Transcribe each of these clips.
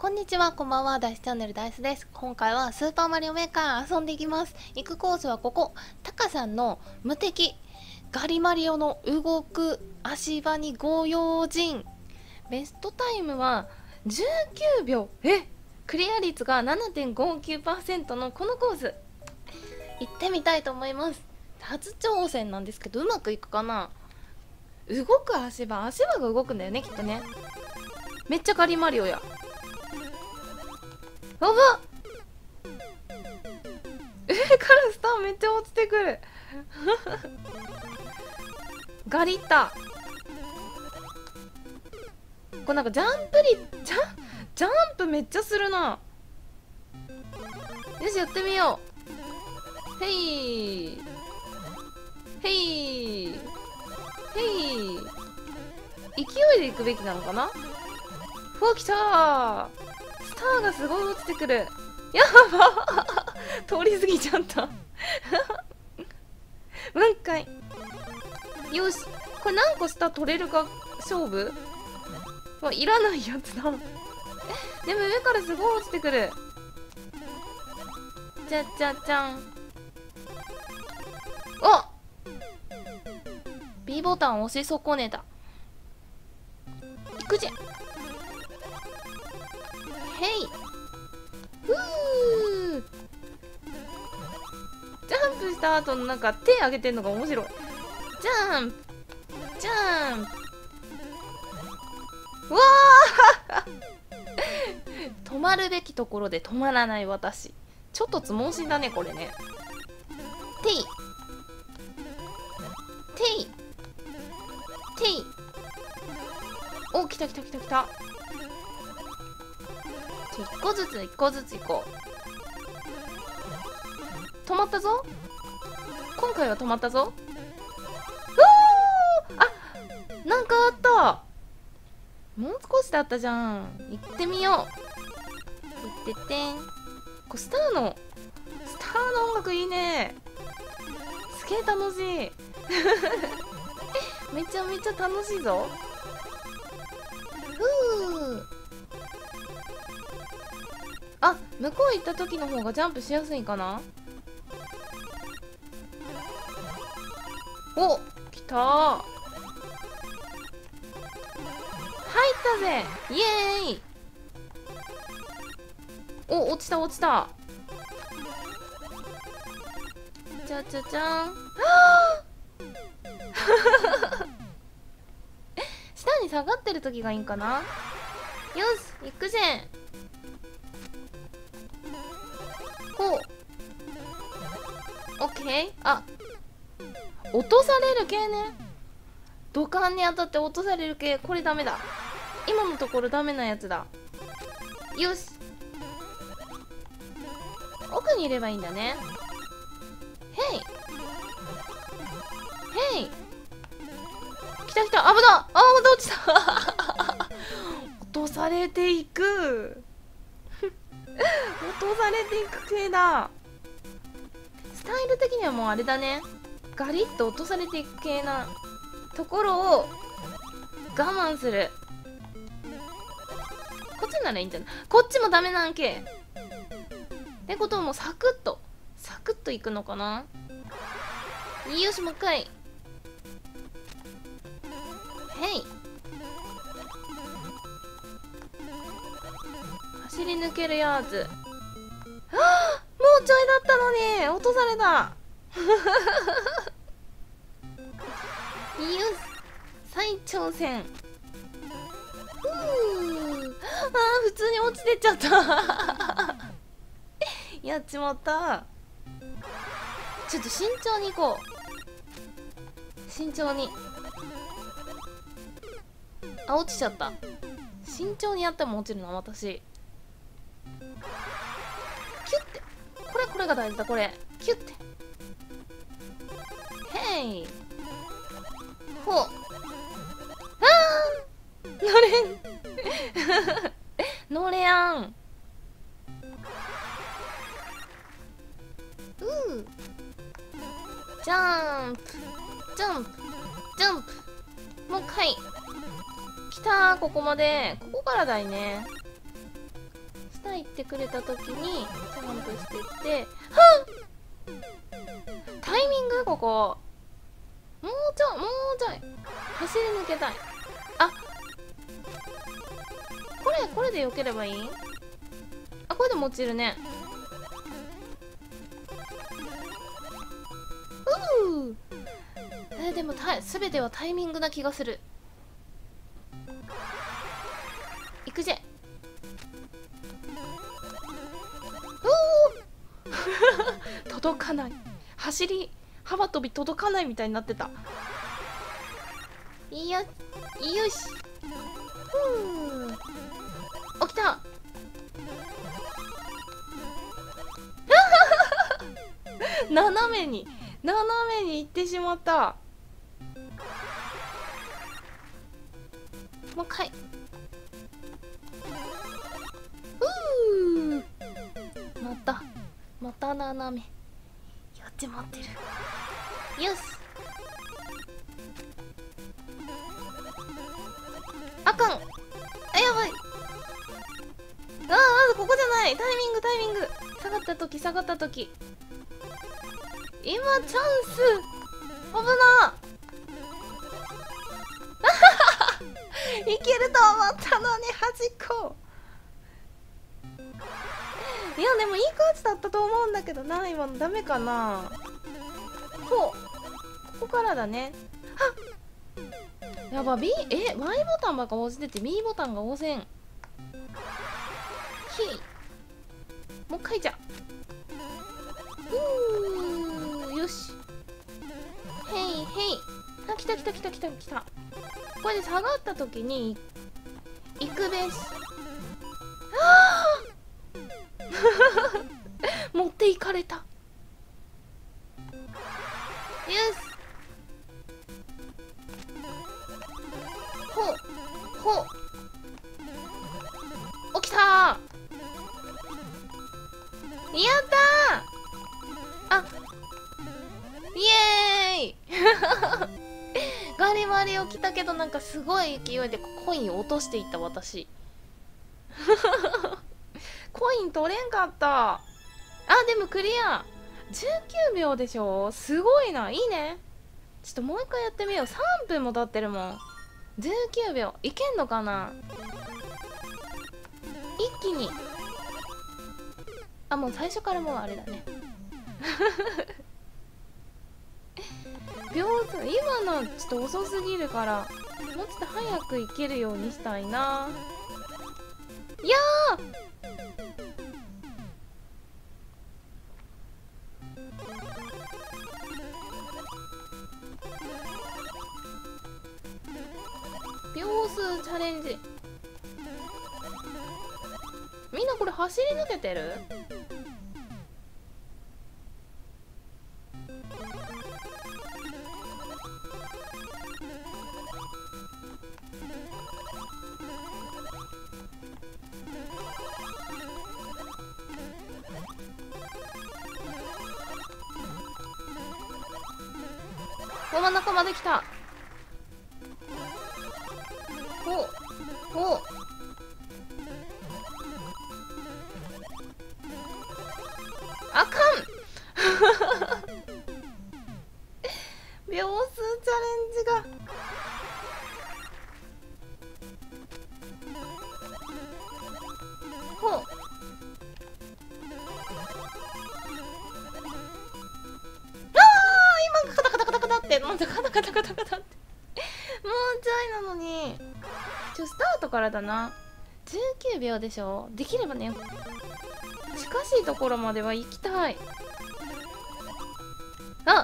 こんにちは、こんばんは、ダイスチャンネルダイスです。今回はスーパーマリオメーカー遊んでいきます。行くコースはここ、タカさんの無敵ガリマリオの動く足場にご用心。ベストタイムは19秒。クリア率が 7.59% のこのコース行ってみたいと思います。初挑戦なんですけど、うまくいくかな。動く足場が動くんだよね、きっとね。めっちゃガリマリオや。やばっ。上からスターめっちゃ落ちてくるガリッタ。これなんかジャンプめっちゃするな。よし、やってみよう。へいへいへい。勢いでいくべきなのかな。うわ、来たー。スターがすごい落ちてくる。やば通り過ぎちゃった分解。よし、これ何個スター取れるか勝負はいらないやつだでも上からすごい落ちてくる。じゃじゃじゃん。お B ボタン押し損ねた。いくぜ。へいふー。ジャンプした後のなんか手上げてんのが面白い。ジャンプジャンプ。うわー止まるべきところで止まらない私。ちょっとつ盲信だねこれね。ていていてい。お、来た来た来た来た。一個ずつ一個ずつ行こう。止まったぞ。今回は止まったぞ。うわー、あ、なんかあった。もう少しだったじゃん。行ってみよう。行っててん。これスターの音楽いいね。すげえ楽しいめちゃめちゃ楽しいぞ。ふう。あ、向こう行った時の方がジャンプしやすいかな。お、来たー。入ったぜ。イエーイ。お、落ちた落ちた。じゃじゃじゃん。下に下がってる時がいいんかな。よし、行くぜ。ほう。オッケー。あ、落とされる系ね。土管に当たって落とされる系。これダメだ。今のところダメなやつだ。よし、奥にいればいいんだね。へいへい。来た来た。危な。あ、また落ちた落とされていく落とされていく系だ。スタイル的にはもうあれだね。ガリッと落とされていく系なところを我慢する。こっちならいいんじゃない。こっちもダメなんけってことはもうサクッといくのかな。よし、もう一回。へい。走り抜けるやつ。はあ、もうちょいだったのに落とされたよし、再挑戦。ふう。あー、普通に落ちてっちゃったやっちまった。ちょっと慎重に行こう。慎重に。あ、落ちちゃった。慎重にやっても落ちるな私。キュッて。これが大事だ。これキュッて。へい。ほう。あー乗れん乗れやん。ジャンプジャンプジャンプ。もう一回。来たー。ここまで。ここからだいね。 下行ってくれた時にジャンプしてってタイミングここもうちょい走り抜けたい。あ、これでよければいい。あ、これでも落ちるね。でも全てはタイミングな気がする。行くぜ。届かない。走り幅跳び届かないみたいになってた。いや、よし。起きた。斜めに行ってしまった。もう一回。また斜めやって待ってる。よし。あかん。あ、やばい。まずここじゃない。タイミング下がった時今チャンス。危な。いけると思ったのに端っこ。いやでもいい感じだったと思うんだけどな。今のダメかな。ここからだね。やば。Y ボタンばっか押してて B ボタンが押せん。もう一回じゃ。よし。へい。あ、来た。これで下がった時に行くべし。持っていかれた。よし。ほう起きたー。やったー。あ、イエーイ。ガリバリ起きたけど、なんかすごい勢いでコイン落としていった私。コイン取れんかった。あ、でもクリア。19秒でしょ。すごいな。いいね。ちょっともう一回やってみよう。3分も経ってるもん。19秒いけんのかな。一気に。あ、もう最初からもうあれだね。秒数今のちょっと遅すぎるから、もうちょっと早くいけるようにしたいな。いや秒数チャレンジ。みんなこれ走り抜けてる？真ん中まで来た。あかん。秒数チャレンジが。今カタカタカタカタって、もうちょいなのに。スタートからだな。19秒でしょ。できればね、近しいところまでは行きたい。あ、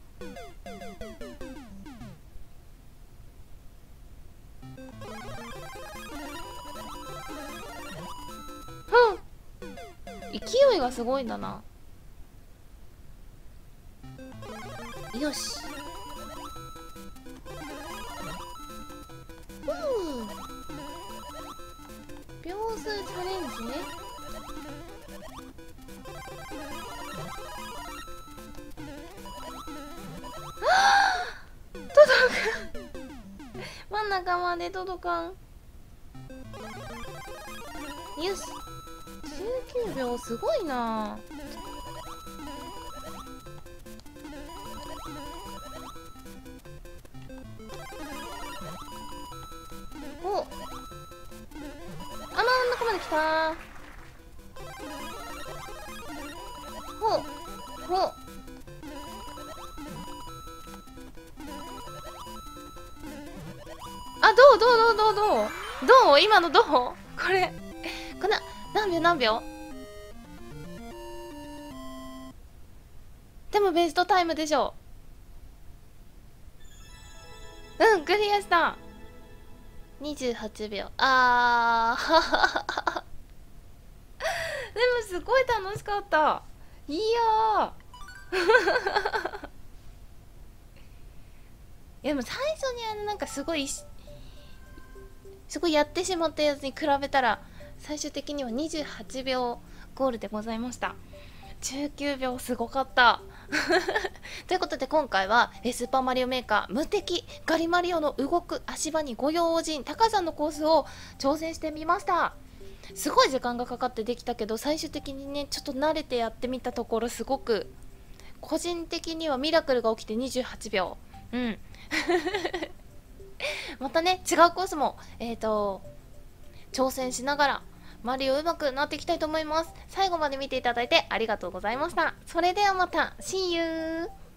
勢いがすごいんだな。よし。秒数チャレンジね。届く。真ん中まで届かん。よし。 19秒すごいな。お、真ん中まで来た。ほうほう。あ、どう今のどうこれ、こんな、何秒でもベストタイムでしょ。うん、クリアした。28秒。でもすごい楽しかった。いやいやでも最初になんかすごいやってしまったやつに比べたら最終的には28秒ゴールでございました。19秒すごかったということで今回はスーパーマリオメーカー無敵ガリマリオの動く足場にご用心タカさんのコースを挑戦してみました。すごい時間がかかってできたけど最終的にねちょっと慣れてやってみたところすごく個人的にはミラクルが起きて28秒。うんまたね違うコースも挑戦しながらマリオ上手くなっていきたいと思います。最後まで見ていただいてありがとうございました。それではまた See you